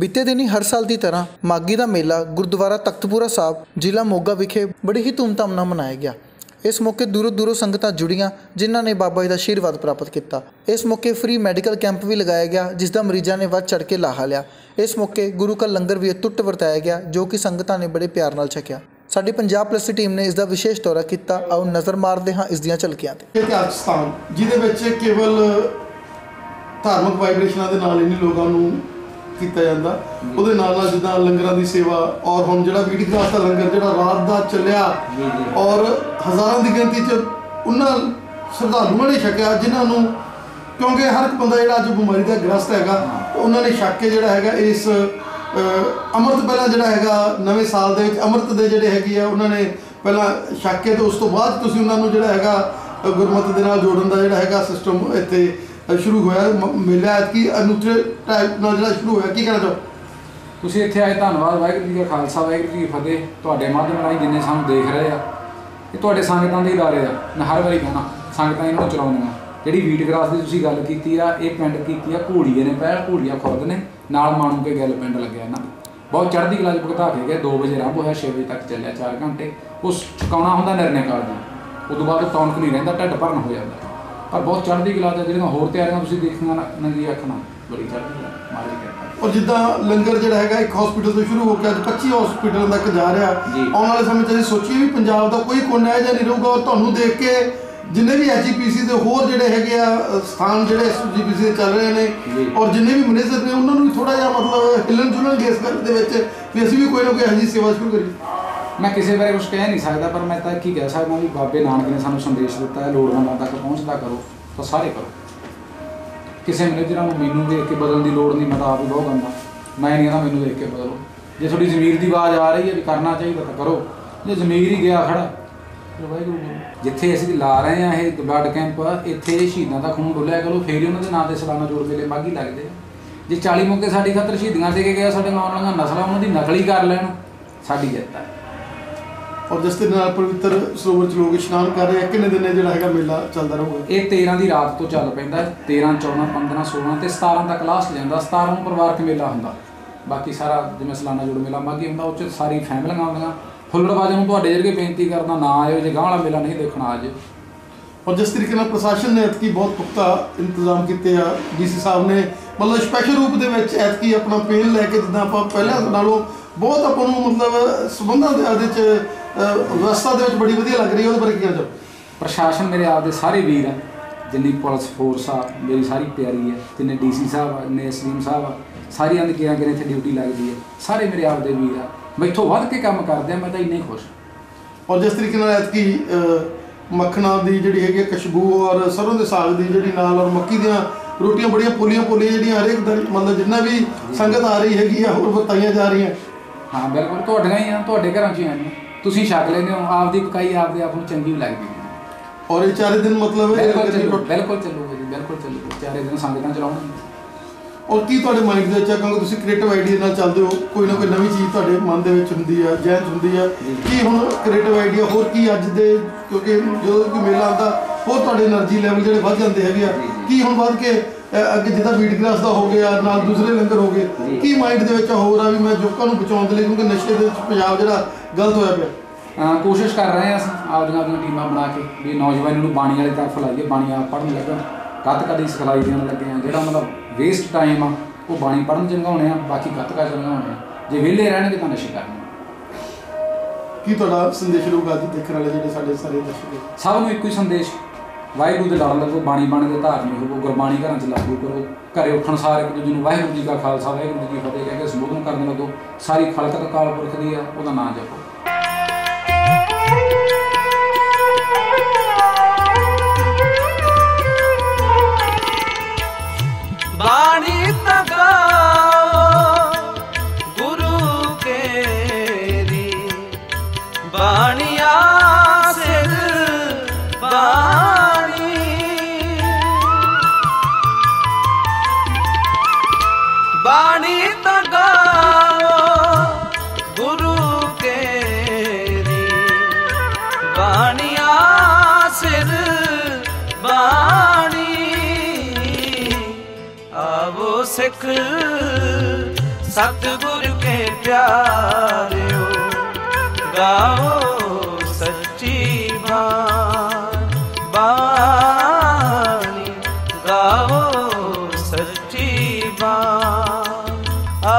बीते दिन ही हर साल की तरह माघी का मेला गुरुद्वारा तख्तपुरा साहब जिला मोगा विखे बड़ी ही धूमधाम नाल मनाया गया। इस मौके दूरों दूरों संगतां जुड़ियां जिन्हां ने बाबा जी का आशीर्वाद प्राप्त किया। इस मौके फ्री मैडिकल कैंप भी लगाया गया जिसका मरीजों ने वध चढ़ के लाहा लिया। इस मौके गुरु का लंगर भी अटुट वरताया गया जो कि संगतां ने बड़े प्यार नाल छकिया। साडी पंजाब प्लस की टीम ने इसका विशेष दौरा किया। आओ नज़र मारते हाँ इसदियां झलकियां ते। इतिहास स्थान जिहदे विच केवल धार्मिक वाइब्रेशनां दे नाल ही नहीं लोगों नूं किया जाता, उहदे नाल नाल जिद्दां लंगरां दी सेवा और हुण जिहड़ा वीड क्रास दा लंगर जिहड़ा रात दा चलिया और हज़ारां दी गिनती च उन्हां श्रद्धालुओं ने छकिया जिन्हां नूं क्योंकि हर एक बंदा जिहड़ा अज बीमारी दा ग्रस्त हैगा उन्होंने छक के जिहड़ा हैगा इस अमृत पहला जिहड़ा हैगा नवें साल दे विच अमृत दे जिहड़े हैगे आ उन्होंने पहला छक के तो उस तो बाद तुसीं उन्हां नूं जिहड़ा हैगा गुरमत दे नाल जोड़न दा जिहड़ा हैगा सिस्टम इत्थे शुरू होया। मेला की अनूठे टाइप नाल जिहड़ा शुरू होया, की कहना चाहो तुसीं इत्थे आए? धन्नवाद। वाहिगुरू जी का खालसा वाहिगुरू जी की फतेह। तुहाडे माध्यम राਹੀਂ जिन्ने सानूं देख रहे आ ये तुहाडे संगतां दे इदारे आ। मैं हर वारी कहना संगतां इन्हां नूं चलाउंदियां। जिहड़ी वीड क्रास की तुसीं गल कीती आ ये पिंड कीती आ घोड़ीए ने पहल घोड़ीआ खुर्द ने नाल माणू के गल पिंड लग्गिआ इन्हां बहुत चढ़दी कला च भुगता के गए। 2 बजे आरंभ होया 6 बजे तक चलिया 4 घंटे। उस चुकाउणा हुंदा निर्णे काल दा उदों बाद टौनक नहीं रहिंदा, ढिड भरन हो जांदा पर बहुत चढ़दी कला च जिहड़ियां होर तैयारियां तुसीं देखीआं नंगी अख नाल बड़ी चढ़दी कला मारी कृपा। और जिद्दां लंगर जिहड़ा हैगा एक हॉस्पिटल तो शुरू होकर अज 25 हॉस्पिटल तक जा रहा। आने वाले समय च सोचिए भी पंजाब का कोई कोना है नहीं रहूगा और तुहानूं देख के जिन्ने भी SGPC के होर जिहड़े हैगे आ स्थान जिहड़े SGPC के चल रहे हैं और जिन्ने भी मैनेजर ने उन्होंने भी थोड़ा जिहा मतलब हिलन जुलन इस गल दे विच भी असीं भी कोई ना कोई इहो जी सेवा शुरू करिए। मैं किसी बारे कुछ कह नहीं सकता पर मैं तो की कह सकता भी बाबे नानक ने सानूं संदेश दिता है लोड़वंदां तक पहुँचता करो तो सारे करो। किसी मैनेजर को मैनूं देख के बदलने की लोड़ नहीं, मैं तो आप ही बहुत गंदा मैं नहीं कहता मैनूं देख के बदलो। जे थोड़ी जमीर की आवाज़ आ रही है भी करना चाहिए तो करो, जे जमीर ही गया खड़ा जिथे असीं ला रहे हैं ये ब्लड कैंप इत्थे शहीदां दा खून डुलिया करो फिर ही उन्होंने नाम से सालाना जोड़ मेले माघी लगते। जे 40 मौके साडी खातर शहीदियां दे के गया साडे आउण वालीआं नस्लां उन्हां दी नकल ही कर लैण साडी जिੱਤ है। और जिस दिन पवित्र सरोवर च लोग इशनान कर रहे हैं किन्ने दिन जिहड़ा हैगा मेला चलदा रहूगा? ये 13 की रात तो चल पैंदा 13 14 15 16 ते 17 तक लास्ट जांदा। 17 नूं परिवारक मेला हुंदा, बाकी सारा जिवें सालाना जोड़ मेला माघी हुंदा उह च सारी फैमिलियां आउंदियां। फुल्लड़बाजां नूं तुहाडे वरगे बेनती करदा ना आयो जे गांह वाला मेला नहीं देखना आ जाओ। और जिस तरीके नाल प्रशासन ने ऐतकी बहुत पुख्ता इंतजाम किए आ, DC साहब ने मतलब स्पैशल रूप दे विच ऐतकी अपना पेन लैके जिद्दां आपां पहले नालों बहुत आपां नूं मतलब संबंधां दे व्यवस्था दे विच बड़ी वधिया लग रही है। उहदे बारे की कहना चाहो? प्रशासन मेरे आप दे सारे वीर आ, जिन्नी पुलिस फोर्स आ मेरी सारी प्यारी है, जिन्ने DC साहब आ ने SDM साहब आ सारियां दी किरां किरां इत्थे ड्यूटी लगदी है, सारे मेरे आप दे वीर आ। मैथों वध के काम करदे आ, मैं तो इन्ना ही खुश। और जिस तरीके नाल ऐतकी मक्खना दी जिहड़ी हैगी खुशबू और सरों दे साग दी जिहड़ी नाल और मक्की दियां रोटियां बड़ियां पोलियां जिहड़ियां हर एक मतलब जिन्ना भी संगत आ रही हैगी आ होर बताइयां जा रही हैं। हाँ बिल्कुल तुहाडियां ही आ, तुहाडे घरां च ही आईयां तुसीं छक लैंदे हो, आप दी पकाई आपदे आप नूं चंगी लगदी है। और ये 4 दिन मतलब बिल्कुल चलूगा जी, बिल्कुल चलूगा 4 दिन संगतां चलाउणगीਆਂ। और की तुहाडे माइंड दे विच है क्योंकि तुसीं क्रिएटिव आइडिया नाल चलदे हो, कोई ना कोई नवीं चीज़ तुहाडे मन दे विच हुंदी है जहन च हुंदी है कि हुण क्रिएटिव आइडिया होर की अज दे क्योंकि जो कोई मेला आंदा होर तुहाडे एनर्जी लैवल जिहड़े वध जांदे हैगे आ की हुण वध के अगे जिद्दां वीड क्रास दा हो गया नाल दूसरे लंगर हो गए की माइंड दे विच होर आ भी मैं लोकां नूं बचाउण दे लई क्योंकि नशे दे विच पंजाब जिहड़ा गलत होया पिया। कोशिश कर रहे हैं आपदियां टीमां बना के भी नौजवानों को बाणी वाली तरफ लाइए, बाणी आप पढ़न लगन गतका दी सिखलाई देण लगे हैं। जिहड़ा मतलब वेस्ट टाइम आ वो बाणी पढ़न चंगाउने आ, बाकी गतका चंगाउने आ। जे विहले रहणगे तां नशे करने। की तुहाडा संदेश रहूगा अज देखण वाले जिहड़े साडे सारे दर्शक सब नूं इक्को ही संदेश वाहिगुरू दे लड़ लगो, बाणी बण के धारनी होवो, गुरबाणी घरां च लागू करो, घरे उठण सार एक दूजे नूं वाहिगुरू जी का खालसा वाहिगुरू जी की फतेह कह के संबोधन करन लगो। सारी खलकत अकाल पुरख दी आ, उहदा नाम जपो। बाणी तगाओ गुरु केरी बाणिया सिर बाणी बाणी तगाओ गुरु केरी बाणिया सिर बाणी आवो सिख सतगुर के प्यारे गाओ सच्ची बानी, गाओ सच्ची बानी।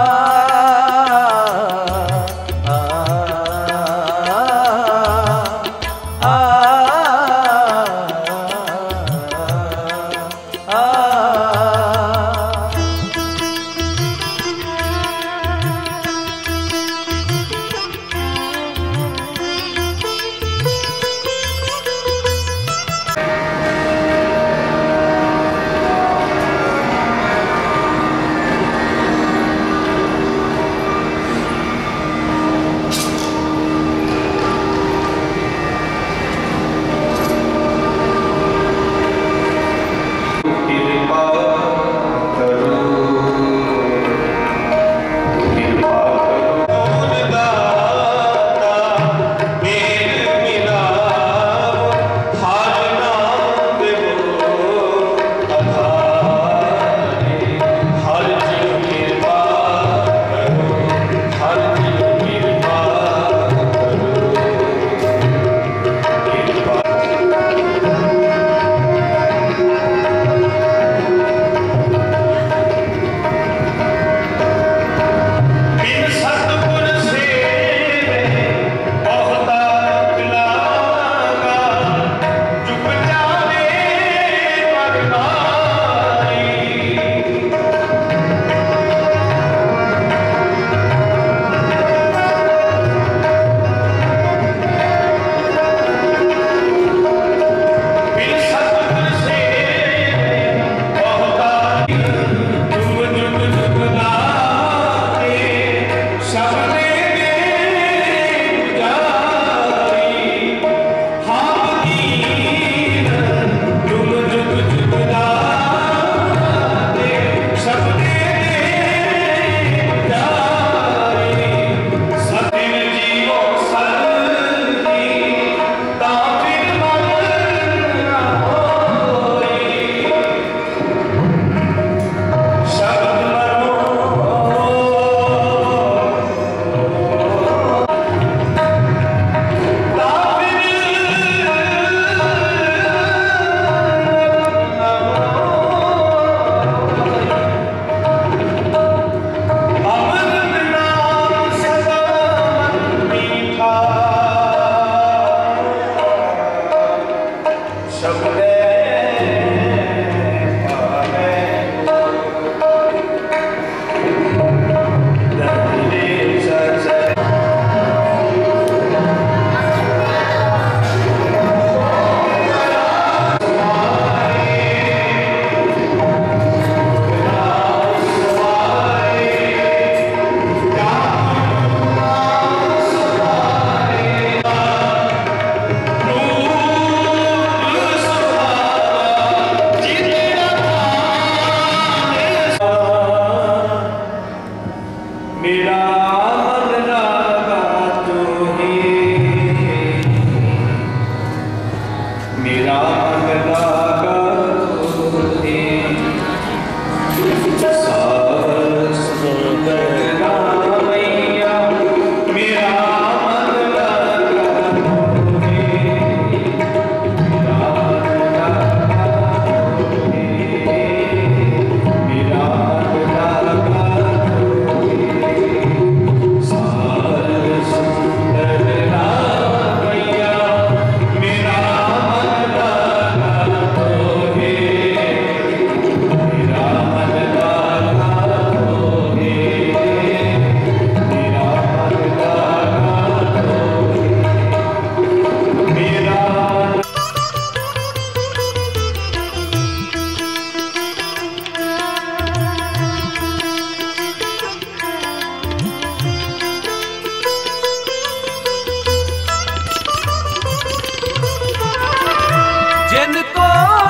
जिनको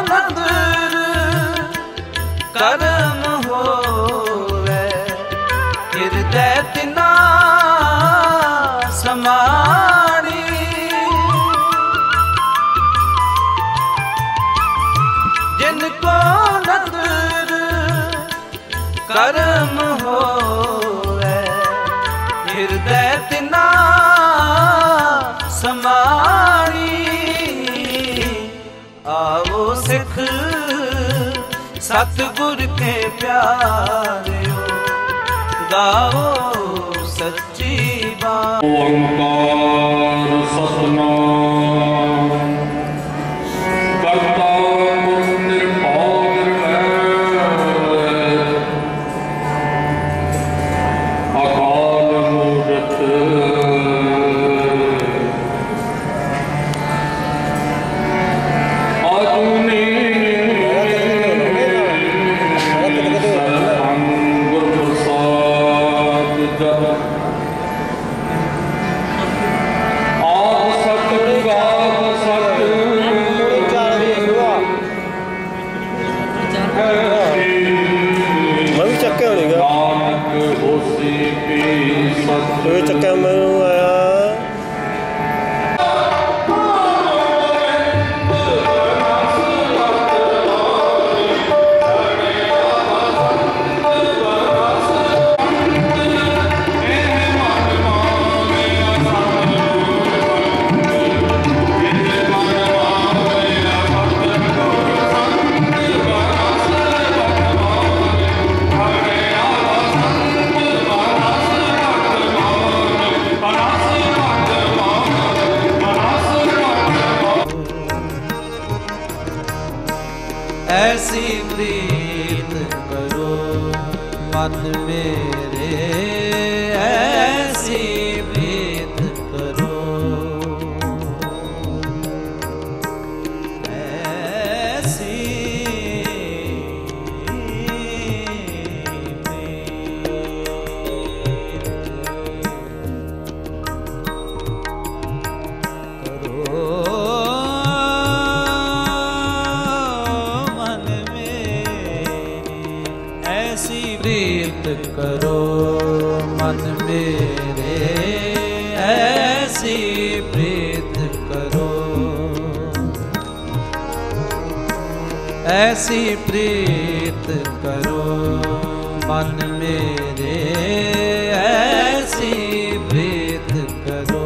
नदर करम होवे हृदय तिना समाणी, जिनको नदर करम होवे सतगुर के प्यारे गाओ सच्ची बात। ओंकार सतनाम करता पुरुष निर्भय अकाल मूर्त आजुनी गुर प्रसाद जप ਚੱਕਿਆ ਮੈਨੂੰ ਆਇਆ ऐसी प्रीत करो मन मेरे, ऐसी प्रीत करो, ऐसी प्रीत करो मन मेरे, ऐसी प्रीत करो, ऐसी प्रीत करो मन मेरे, ऐसी प्रीत करो।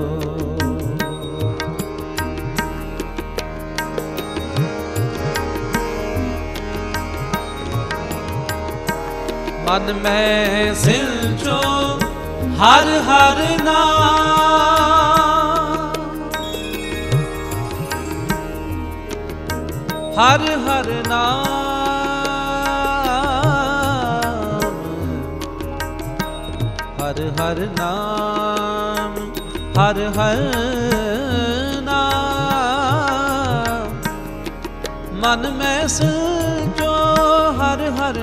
मन में सिलचो हर हर नाम, हर हर नाम, हर हर नाम, हर हर नाम। मन में सिलचो हर हर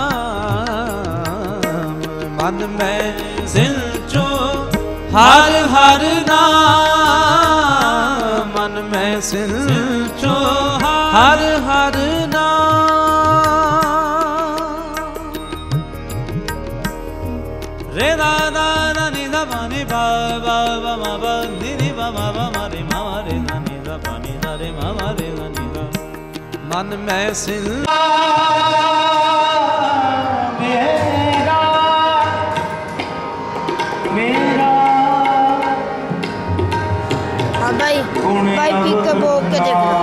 नाम, मन में सिलचो हर हर नाम, मन में सिलचो हर हर नाम। रे दा दा दा नि दा मा नि बा बा बा मा बा नि नि बा मा बा मा रे मा मा रे दा नि दा पा नि दा रे मा मा रे दा नि दा। मन में सिल भाई पी के बोल के देखना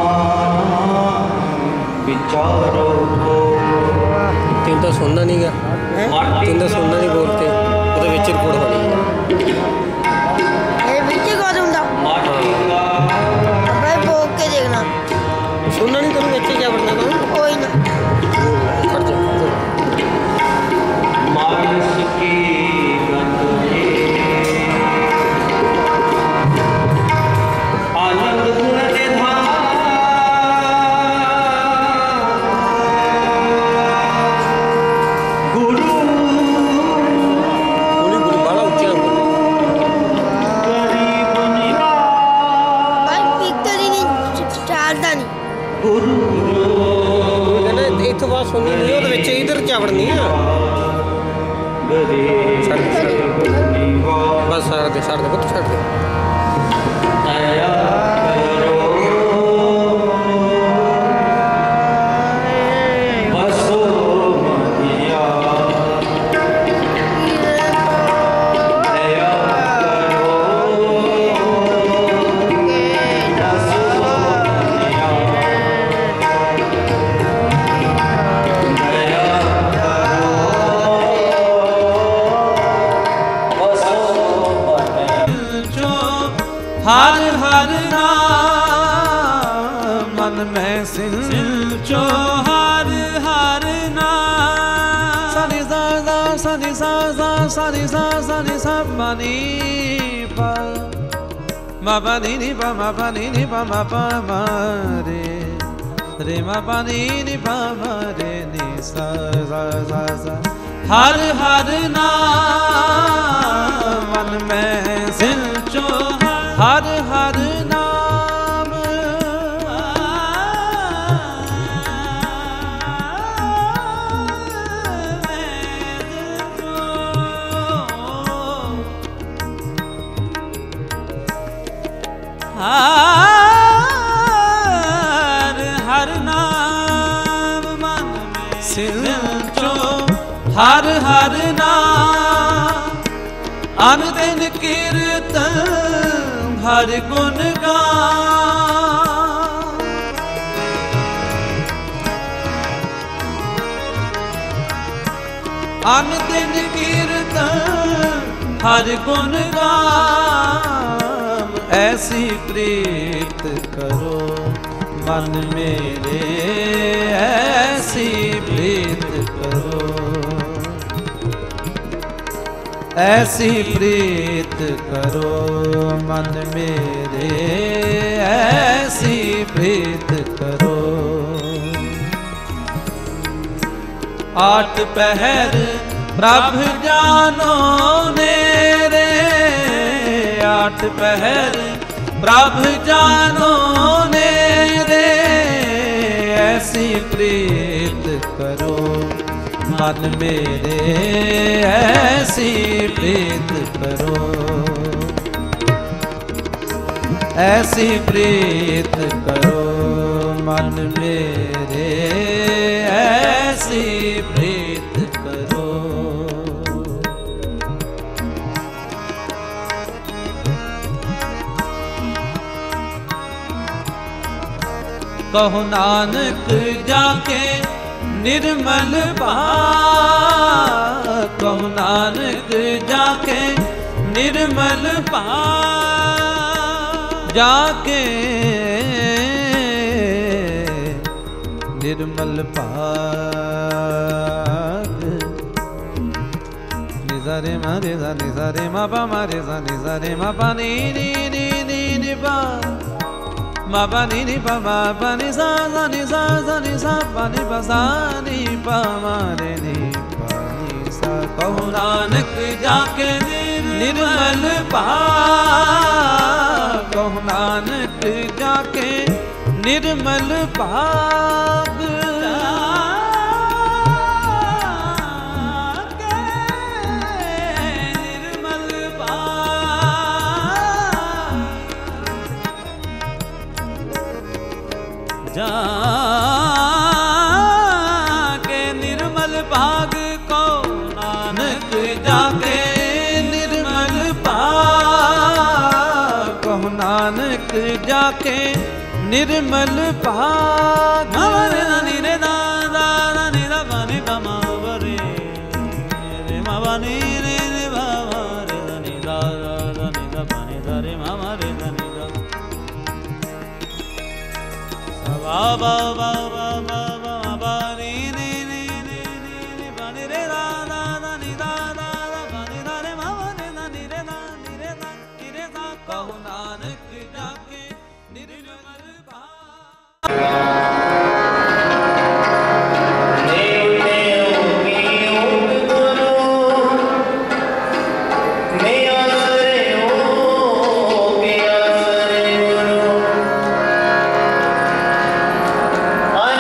विचारो ਤੈਨੂੰ ਤਾਂ ਸੁਣਨਾ ਨਹੀਂ ਗਾ, ਤੈਨੂੰ ਤਾਂ ਸੁਣਨਾ ਨਹੀਂ ਬੋਲ ਕੇ ਉਹਦੇ ਵਿੱਚ ਰਿਕਾਰਡ ਹੋਣੀ ये बीच को दूंगा भाई बोल के देखना ਸੁਣਨਾ ਨਹੀਂ ਤੈਨੂੰ ਵਿੱਚ क्या बनना था कोई ना खड़ जा मानस की आनंद गुण निधान गुरु बोली बोली बाला ऊंचा बोली गरीब निरा भाई पी के नहीं चालता नहीं ਕਹਿੰਦਾ ਇੱਥੋਂ ਬਾਅਦ ਸੁਣਨੀ ਨਹੀਂ ਉਹਦੇ ਵਿੱਚ ਇਧਰ ਚਾਵੜਨੀ ਆ ਬਸ ਛੱਡ ਦੇ ਪੁੱਤ ਛੱਡ ਦੇ हर हर नाम मन में सिंचो हर हर नाम सनि सा सा सनि सा सा सनि सा सनि सा मनि पा मा पा नि पा मा पा नि पा मा पा मा रे रे मा पा नि पा मा रे नि सा सा सा सा हर हर नाम मन में सिंचो हर हर नाम हर हर नाम मन में सिंचो हर हर नाम अन दिन कीर्तन हर गुण गान अन दिन कीर्तन हर गुण गान ऐसी प्रीत करो मन मेरे ऐसी प्रीत करो ऐसी प्रीत करो मन मेरे ऐसी प्रीत करो आठ पहर प्रभ जानो मेरे आठ पहर प्रभ जानो मेरे ऐसी प्रीत करो मन मेरे ऐसी प्रीत करो ऐसी प्रीत करो मन मेरे ऐसी प्रीत करो कहो नानक जाके निर्मल भाव कहो नानक जाके निर्मल भाव जाके निर्मल भाग निजारे मारे सा निजारे मा पा मारे सा निजारे मा पा नी नी नी नी नी पा मा पा नी नी पा मा पा नी सा नी सा नी सा पा नी पा सा नी पा मा रे नी पा नी सा कहो नानक जाके निर्मल भाग कहो नानक जाके निर्मल भाग निर्मल भाग जाके निर्मल भाग को नानक जाके निर्मल भाग कहो नानक जाके निर्मल भाग हमारे नी रे दा दा नी दा पा नी पा मा रे रे मा पा नी रे रे बा रे दा नी दा दा नी दा पा नी दा रे मा रे दा नी दा सा बा बा बा बा बा बा बा नी नी नी नी नी पा नी रे दा दा नी दा दा पा नी दा रे मा रे दा नी रे दा नी रे दा नी रे दा कहो नानक जाके निर्मल I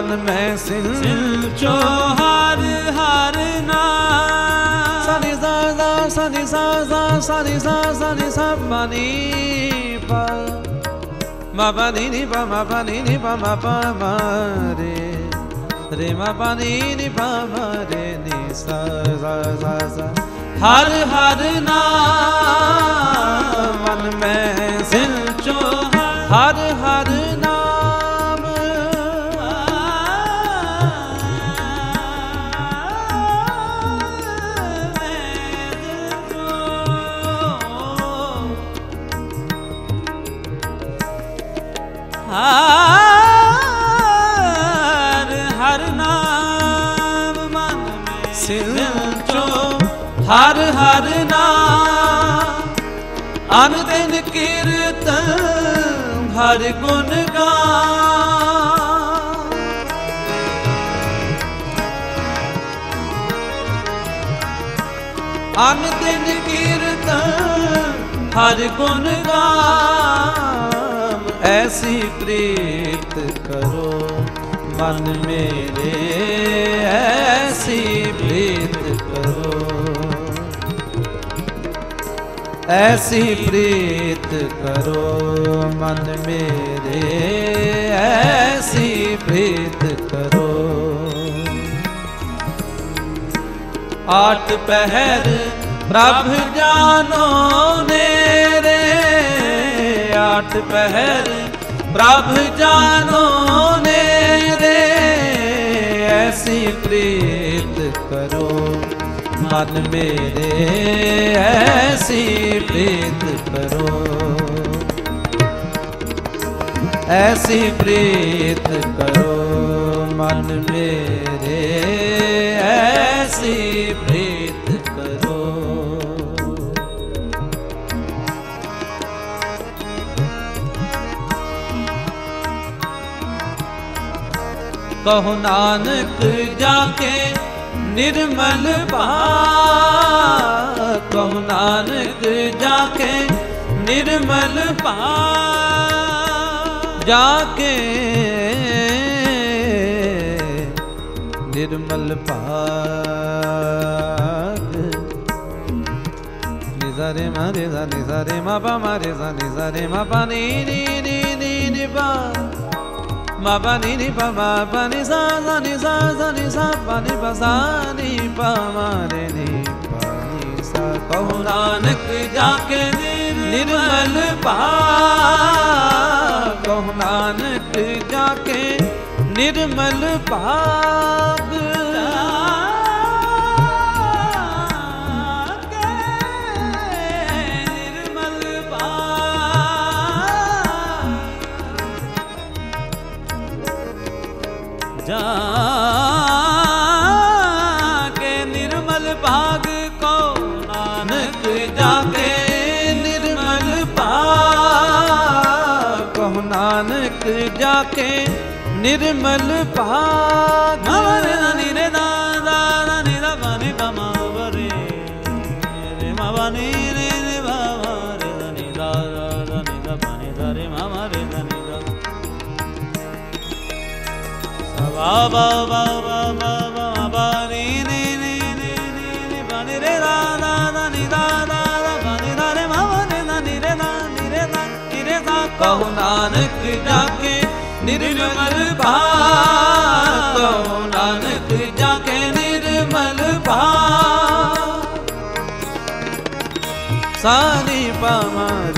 मन में सिंचो हर हर नाम सनि सा सा सनि सा सा सनि सा सनि सा प नी प म प नी नी प म प नी नी प म प म रे रे म प नी नी प म रे नी सा सा सा सा हर हर नाम मन में सिंचो हर हर नाम हर हर नाम मन में सिंचो हर हर नाम अन दिन कीर्तन हर गुण गान अन दिन कीर्तन हर गुण गान ऐसी प्रीत करो मन मेरे ऐसी प्रीत करो ऐसी प्रीत करो मन मेरे ऐसी प्रीत करो आठ पहर प्रभ जानो नेरे आठ पहर प्रभ जानो नेरे ऐसी प्रीत करो मन मेरे ऐसी प्रीत करो ऐसी प्रीत करो मन मेरे ऐसी प्रीत करो कहो नानक जाके निर्मल भाव कहो नानक जाके निर्मल भाव जाके निर्मल भाग निजा रे मा रे सा निजा रे मा पा मा रे सा निजा रे मा पा नी नी नी नी नी पा ma pa ni ni pa ma pa ni sa ni sa pa ni pa sa ni pa ma re ni pa ni sa kaho nanak jaake nirmal bhag kaho nanak jaake nirmal bhag जाके निर्मल भाग को नानक जाके निर्मल भाग को नानक जाके निर्मल भाग हमारे नानी रे दादा नानी रा बानी बामा रे रे मावानी रे रे बाबा रे नानी दादा नानी रा बानी रे मामा रे नानी ba ba ba ba ba ba ba ni ni ni ni ni ba ni re da da da ni da da da ba ni da re ma ba ni da ni re da ni re da ni re da kaho nanak jaake nirmal bhag kaho nanak jaake nirmal bhag sa ni pa ma